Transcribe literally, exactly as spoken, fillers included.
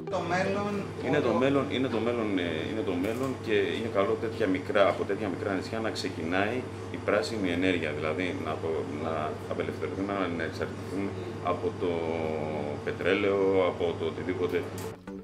Το μέλλον... Είναι το μέλλον, είναι το μέλλον, ε, είναι το μέλλον και είναι καλό τέτοια μικρά, από τέτοια μικρά νησιά να ξεκινάει η πράσινη ενέργεια, δηλαδή να, απο- να απελευθερωθούμε, να εξαρτηθούμε από το πετρέλαιο, από το οτιδήποτε.